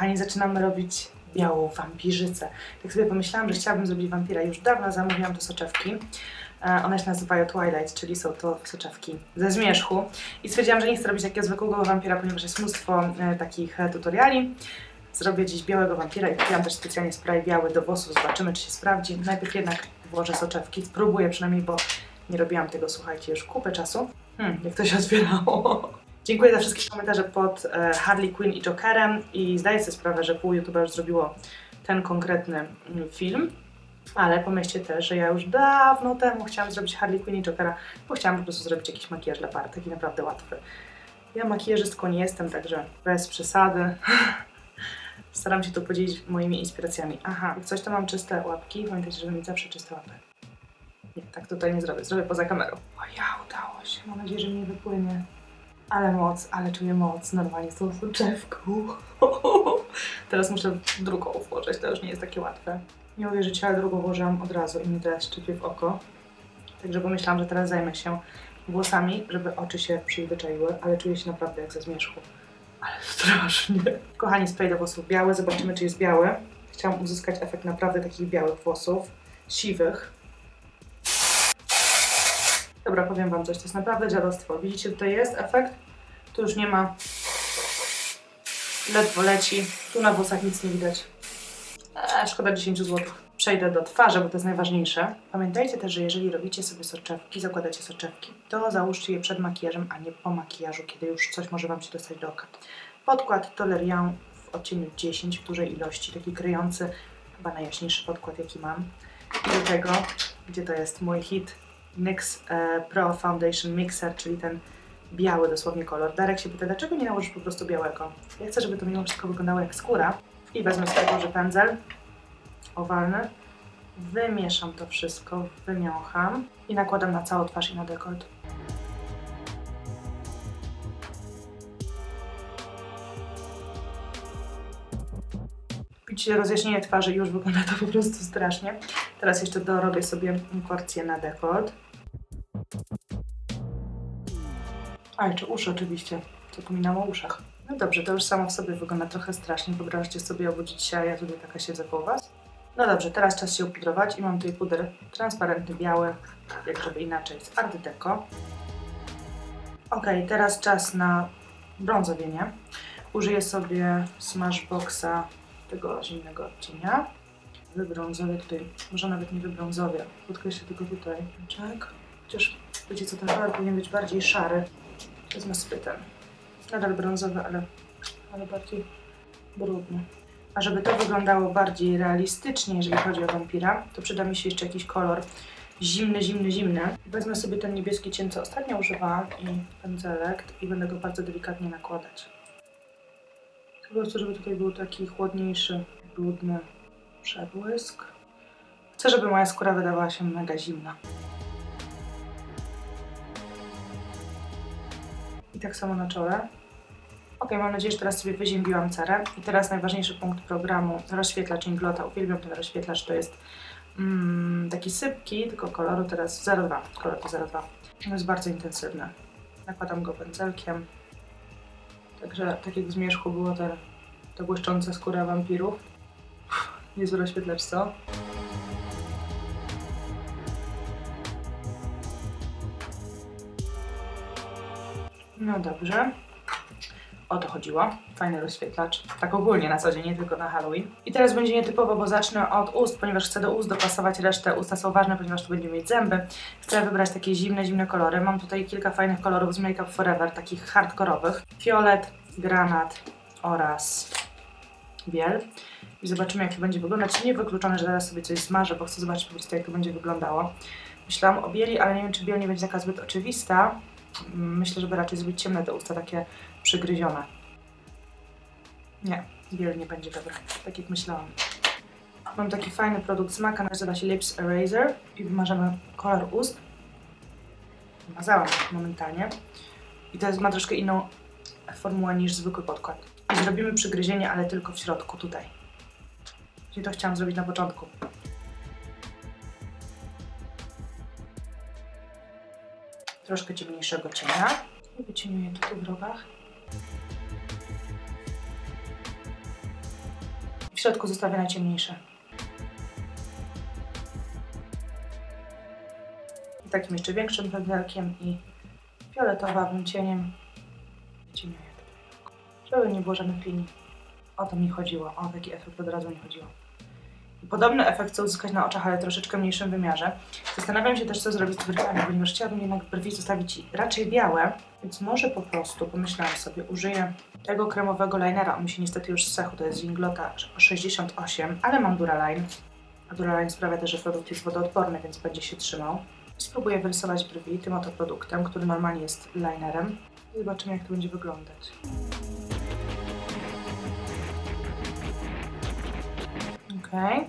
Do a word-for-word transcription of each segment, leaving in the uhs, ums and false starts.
kochani, zaczynamy robić białą wampirzycę. Tak sobie pomyślałam, że chciałabym zrobić wampira. Już dawno zamówiłam te soczewki. One się nazywają Twilight, czyli są to soczewki ze zmierzchu. I stwierdziłam, że nie chcę robić takiego zwykłego wampira, ponieważ jest mnóstwo e, takich e, tutoriali. Zrobię dziś białego wampira i kupiłam też specjalnie spray biały do włosów. Zobaczymy, czy się sprawdzi. Najpierw jednak włożę soczewki. Spróbuję przynajmniej, bo nie robiłam tego, słuchajcie, już kupę czasu. Hmm, jak to się otwierało. Dziękuję za wszystkie komentarze pod e, Harley Quinn i Jokerem i zdaję sobie sprawę, że pół YouTube'a już zrobiło ten konkretny mm, film. Ale pomyślcie też, że ja już dawno temu chciałam zrobić Harley Quinn i Jokera, bo chciałam po prostu zrobić jakiś makijaż dla par, taki naprawdę łatwy. Ja makijażystką nie jestem, także bez przesady. Staram się tu podzielić moimi inspiracjami. Aha, jak coś to mam czyste łapki. Pamiętajcie, żeby mieć zawsze czyste łapy. Nie, tak tutaj nie zrobię. Zrobię poza kamerą. O ja, udało się. Mam nadzieję, że mi nie wypłynie. Ale moc, ale czuję moc. Normalnie z tą soczewką. Teraz muszę drugą włożyć, to już nie jest takie łatwe. Nie uwierzycie, ale drugą włożyłam od razu i mi teraz szczypie w oko. Także pomyślałam, że teraz zajmę się włosami, żeby oczy się przyzwyczaiły, ale czuję się naprawdę jak ze zmierzchu. Ale strasznie. Kochani, spray do włosów biały. Zobaczymy, czy jest biały. Chciałam uzyskać efekt naprawdę takich białych włosów. Siwych. Dobra, powiem wam coś. To jest naprawdę dziadostwo. Widzicie, tutaj jest efekt. Tu już nie ma. Ledwo leci. Tu na włosach nic nie widać. Eee, szkoda dziesięć złotych. Przejdę do twarzy, bo to jest najważniejsze. Pamiętajcie też, że jeżeli robicie sobie soczewki, zakładacie soczewki, to załóżcie je przed makijażem, a nie po makijażu, kiedy już coś może wam się dostać do oka. Podkład Tolerian w odcieniu dziesięć w dużej ilości, taki kryjący, chyba najjaśniejszy podkład, jaki mam. I do tego, gdzie to jest mój hit, NYX e, Pro Foundation Mixer, czyli ten biały dosłownie kolor. Darek się pyta, dlaczego nie nałożysz po prostu białego? Ja chcę, żeby to mimo wszystko wyglądało jak skóra. I wezmę sobie duży pędzel owalny, wymieszam to wszystko, wymiącham i nakładam na całą twarz i na dekolt. Widzicie rozjaśnienie twarzy i już wygląda to po prostu strasznie. Teraz jeszcze dorobię sobie porcję na dekolt. A, jeszcze uszy oczywiście. Zapominam o uszach. No dobrze, to już samo w sobie wygląda trochę strasznie. Wyobraźcie sobie obudzić się, a ja tutaj taka siedzę koło was. No dobrze, teraz czas się upudrować i mam tutaj puder transparentny, biały, jak żeby inaczej, z Art Deco. Ok, teraz czas na brązowienie. Użyję sobie Smashboxa tego zimnego odcienia. Wybrązowię tutaj, może nawet nie wybrązowię, podkreślę tylko tutaj. Czek. Chociaż wiecie co, ten kolor powinien być bardziej szary. Wezmę sobie ten. Nadal brązowy, ale, ale bardziej brudny. A żeby to wyglądało bardziej realistycznie, jeżeli chodzi o wampira, to przyda mi się jeszcze jakiś kolor zimny, zimny, zimny. Wezmę sobie ten niebieski cień, co ostatnio używałam i pędzelek i będę go bardzo delikatnie nakładać. Po prostu, żeby tutaj był taki chłodniejszy, brudny przebłysk. Chcę, żeby moja skóra wydawała się mega zimna. I tak samo na czole. Ok, mam nadzieję, że teraz sobie wyziębiłam cerę. I teraz najważniejszy punkt programu, rozświetlacz Inglota. Uwielbiam ten rozświetlacz, to jest mm, taki sypki, tylko koloru teraz zero dwa, kolor to zero dwa. On jest bardzo intensywny. Nakładam go pędzelkiem. Także tak jak w zmierzchu było te, te błyszczące skóra wampirów. Niezły rozświetlacz, co? No dobrze. O to chodziło. Fajny rozświetlacz. Tak ogólnie na co dzień, nie tylko na Halloween. I teraz będzie nietypowo, bo zacznę od ust, ponieważ chcę do ust dopasować resztę. Usta są ważne, ponieważ tu będziemy mieć zęby. Chcę wybrać takie zimne, zimne kolory. Mam tutaj kilka fajnych kolorów z Make Up Forever, takich hardkorowych. Fiolet, granat oraz biel. I zobaczymy, jak to będzie wyglądać. Nie wykluczone, że zaraz sobie coś zmarzę, bo chcę zobaczyć po prostu, jak to będzie wyglądało. Myślałam o bieli, ale nie wiem, czy biel nie będzie taka zbyt oczywista. Myślę, żeby raczej zrobić ciemne te usta, takie przygryzione. Nie, biel nie będzie dobra, tak jak myślałam. Mam taki fajny produkt z Maca, nazywa się Lips Eraser i wymarzamy kolor ust. Wymazałam momentalnie. I to jest, ma troszkę inną formułę niż zwykły podkład. I zrobimy przygryzienie, ale tylko w środku, tutaj. Czyli to chciałam zrobić na początku. Troszkę ciemniejszego cienia. I wycieniuję to tu w rogach. środku zostawię najciemniejsze. I takim jeszcze większym pędzelkiem i fioletowym cieniem wycieniuję tutaj, żeby nie było żadnych linii. O to mi chodziło, o taki efekt od razu mi chodziło. I podobny efekt chcę uzyskać na oczach, ale troszeczkę mniejszym wymiarze. Zastanawiam się też, co zrobić z brwiami, ponieważ chciałabym jednak brwi zostawić raczej białe, więc może po prostu, pomyślałam sobie, użyję tego kremowego linera. On mi się niestety już zsechł, to jest z Inglota sześćdziesiąt osiem, ale mam Duraline. A Duraline sprawia też, że produkt jest wodoodporny, więc będzie się trzymał. Spróbuję wyrysować brwi tym oto produktem, który normalnie jest linerem. I zobaczymy, jak to będzie wyglądać. Okej.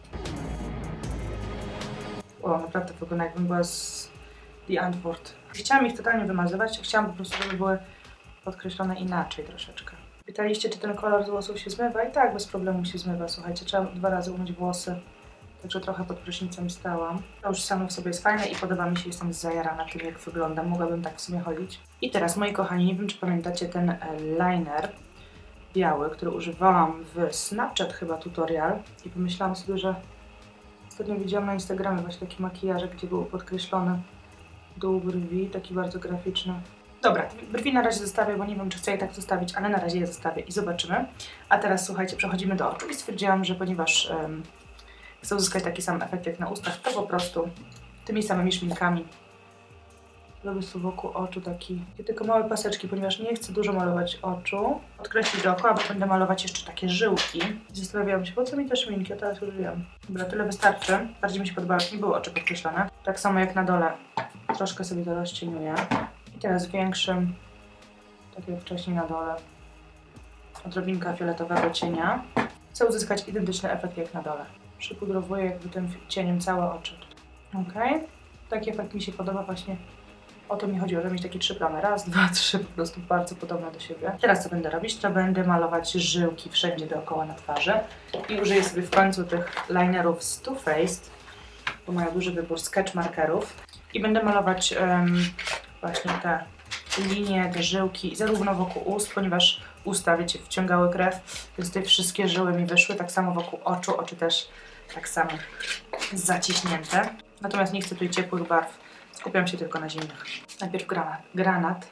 Okay. O, naprawdę wygląda, jakbym była z The Antwoord. Chciałam ich totalnie wymazywać, chciałam po prostu, żeby były podkreślone inaczej troszeczkę. Pytaliście, czy ten kolor z włosów się zmywa? I tak, bez problemu się zmywa. Słuchajcie, trzeba dwa razy umyć włosy, także trochę pod prysznicem stałam. To już samo w sobie jest fajne i podoba mi się, jestem zajarana tym, jak wyglądam. Mogłabym tak w sumie chodzić. I teraz, moi kochani, nie wiem, czy pamiętacie ten liner biały, który używałam w Snapchat chyba tutorial i pomyślałam sobie, że ostatnio widziałam na Instagramie właśnie taki makijaż, gdzie był podkreślony dół brwi, taki bardzo graficzny. Dobra, brwi na razie zostawię, bo nie wiem, czy chcę je tak zostawić, ale na razie je zostawię i zobaczymy. A teraz słuchajcie, przechodzimy do oczu i stwierdziłam, że ponieważ um, chcę uzyskać taki sam efekt jak na ustach, to po prostu tymi samymi szminkami robię tu wokół oczu taki, tylko małe paseczki, ponieważ nie chcę dużo malować oczu. Odkreślić oko, a będę malować jeszcze takie żyłki. Zastanawiałam się, po co mi te szminki, a teraz już wiem. Dobra, tyle wystarczy. Bardziej mi się podobało, jak nie były oczy podkreślone. Tak samo jak na dole. Troszkę sobie to rozcieniuję. I teraz większym, tak jak wcześniej na dole, odrobinka fioletowego cienia. Chcę uzyskać identyczny efekt jak na dole. Przypudrowuję jakby tym cieniem całe oczy. Ok. Taki efekt mi się podoba właśnie. O to mi chodziło, żeby mieć takie trzy plamy. Raz, dwa, trzy, po prostu bardzo podobne do siebie. Teraz co będę robić? To będę malować żyłki wszędzie dookoła na twarzy. I użyję sobie w końcu tych linerów z Too Faced, bo mają duży wybór sketch markerów. I będę malować um, właśnie te linie, te żyłki zarówno wokół ust, ponieważ usta, wiecie, wciągały krew, więc tutaj wszystkie żyły mi wyszły, tak samo wokół oczu, oczy też tak samo zaciśnięte. Natomiast nie chcę tutaj ciepłych barw. Skupiam się tylko na zimnych. Najpierw granat. granat.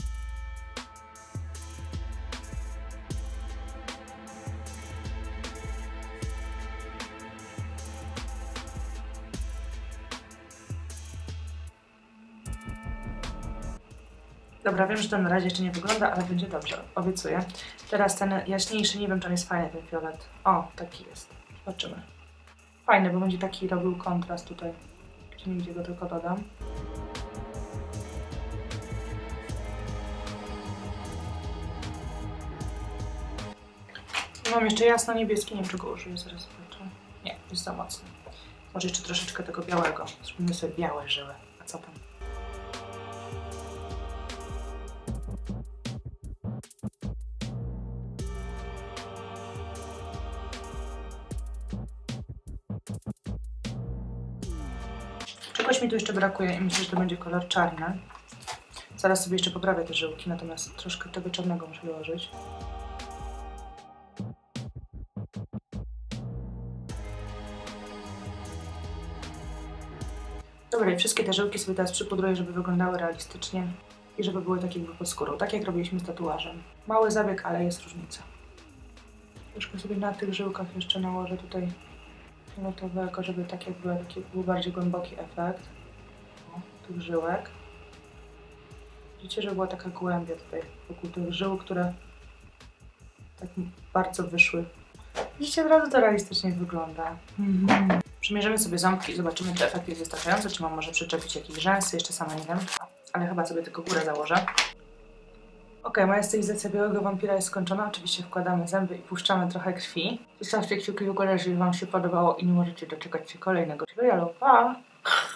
Dobra, wiem, że to na razie jeszcze nie wygląda, ale będzie dobrze, obiecuję. Teraz ten jaśniejszy, nie wiem, czy on jest fajny, ten fiolet. O, taki jest. Zobaczymy. Fajny, bo będzie taki robił kontrast tutaj. Nigdzie go tylko dodam. Mam jeszcze jasno-niebieski, nie wiem, czego użyję, zaraz zobaczę. Nie, jest za mocny. Może jeszcze troszeczkę tego białego. Zrobimy sobie białe żyły. A co tam? Czegoś mi tu jeszcze brakuje i myślę, że to będzie kolor czarny. Zaraz sobie jeszcze poprawię te żyłki, natomiast troszkę tego czarnego muszę dołożyć. Dobra, i wszystkie te żyłki sobie teraz przypudruję, żeby wyglądały realistycznie i żeby były takie jakby pod skórą, tak jak robiliśmy z tatuażem. Mały zabieg, ale jest różnica. Troszkę sobie na tych żyłkach jeszcze nałożę tutaj fioletowego, żeby tak jakby taki był bardziej głęboki efekt. O, tych żyłek. Widzicie, że była taka głębia tutaj wokół tych żył, które tak bardzo wyszły. Widzicie, od razu to realistycznie wygląda. Mm-hmm. Przymierzymy sobie ząbki i zobaczymy, czy efekt jest wystarczający, czy mam może przyczepić jakieś rzęsy, jeszcze sama nie wiem, ale chyba sobie tylko górę założę. Ok, moja stylizacja białego wampira jest skończona. Oczywiście wkładamy zęby i puszczamy trochę krwi. Zostawcie kciuki w górę, jeżeli wam się podobało i nie możecie doczekać się kolejnego tutorialu. Pa!